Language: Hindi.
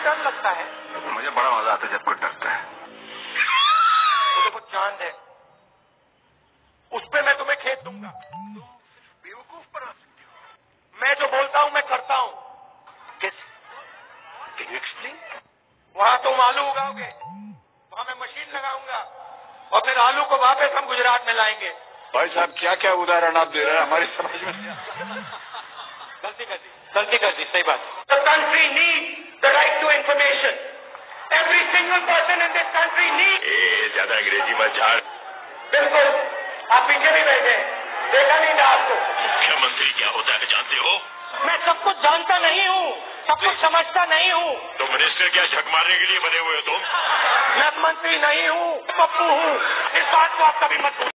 डर लगता है? मुझे बड़ा मजा आता है जब कोई डरता है। मुझे कुछ जान दे, उस पे मैं तुम्हें खेत दूंगा। बेवकूफ बना सकते हो। मैं जो बोलता हूँ मैं करता हूँ। Can you explain? वहां तुम आलू उगाओगे, वहां मैं मशीन लगाऊंगा और फिर आलू को वापस हम गुजरात में लाएंगे। भाई साहब क्या क्या उदाहरण आप दे रहे हैं हमारी समझ में। गलती कर दी, सही बात। The country need the right to information. Every single person in this country need. ज्यादा अंग्रेजी मत झाड़। बिल्कुल, आप पीछे भी बैठे, देखा नहीं था आपको। मुख्यमंत्री क्या होता है जानते हो? मैं सब कुछ जानता नहीं हूँ, सब कुछ समझता नहीं हूँ। तो मिनिस्टर क्या झक मारने के लिए बने हुए हो तुम? मैं मंत्री नहीं हूँ, पप्पू हूँ। इस बात को आप कभी मत